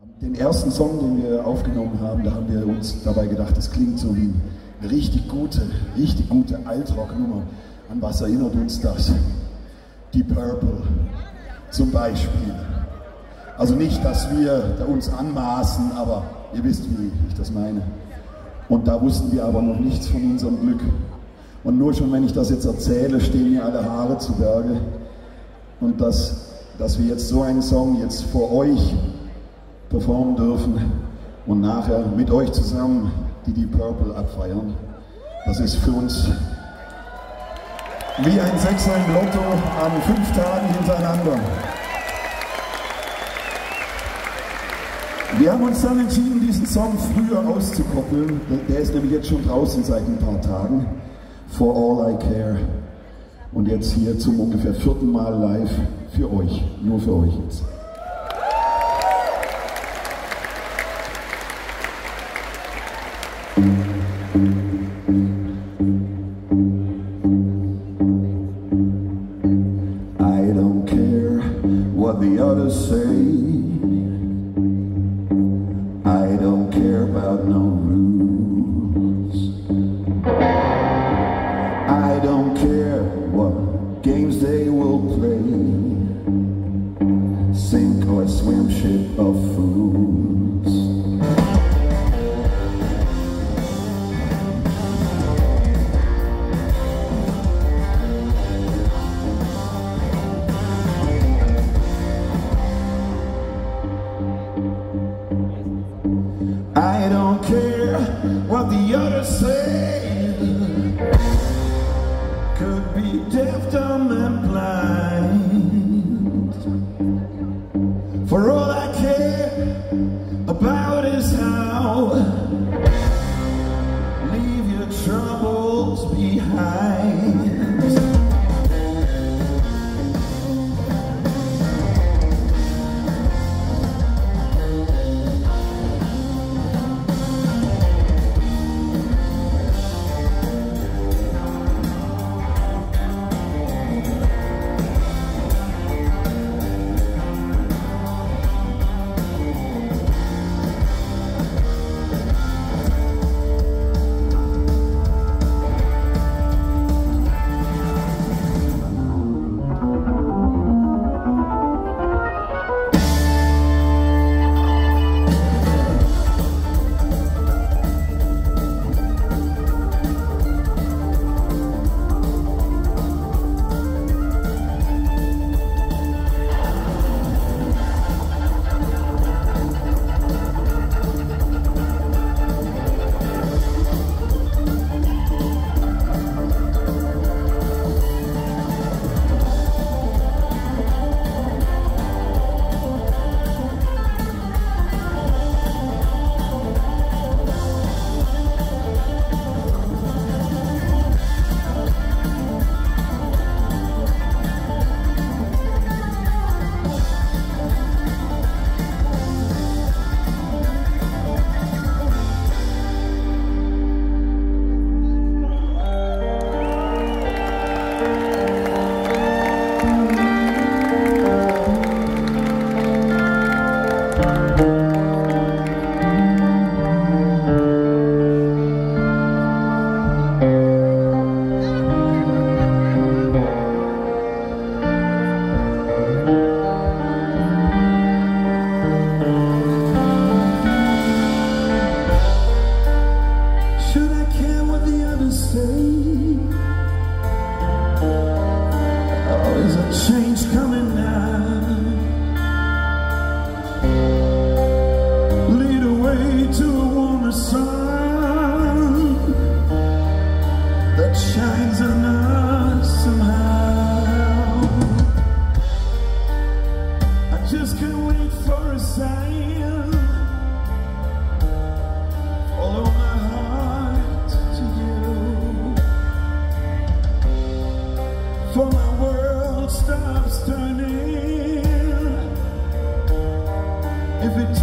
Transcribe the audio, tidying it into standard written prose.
Den ersten Song, den wir aufgenommen haben, da haben wir uns dabei gedacht, das klingt so wie eine richtig gute Altrock-Nummer. An was erinnert uns das? Die Purple zum Beispiel. Also nicht, dass wir uns anmaßen, aber ihr wisst, wie ich das meine. Und da wussten wir aber noch nichts von unserem Glück. Und nur schon, wenn ich das jetzt erzähle, stehen mir alle Haare zu Berge. Und dass wir jetzt so einen Song jetzt vor euch performen dürfen und nachher mit euch zusammen die Purple abfeiern, das ist für uns wie ein Sechser im Lotto an 5 Tagen hintereinander. Wir haben uns dann entschieden, diesen Song früher auszukoppeln. Der ist nämlich jetzt schon draußen seit ein paar Tagen. For All I Care. Und jetzt hier zum ungefähr 4. Mal live für euch. Nur für euch jetzt. I don't care what the others say. I don't care about no rules. I don't care what games they will play. Sink or swim ship of fools. I don't care what the others say. Could be deaf, dumb and blind. For all I care about is how leave your troubles behind. Change coming now. Lead away to a warmer sun that shines on us somehow. I just can't wait for a sign. Follow my heart to you. For my world stops turning if it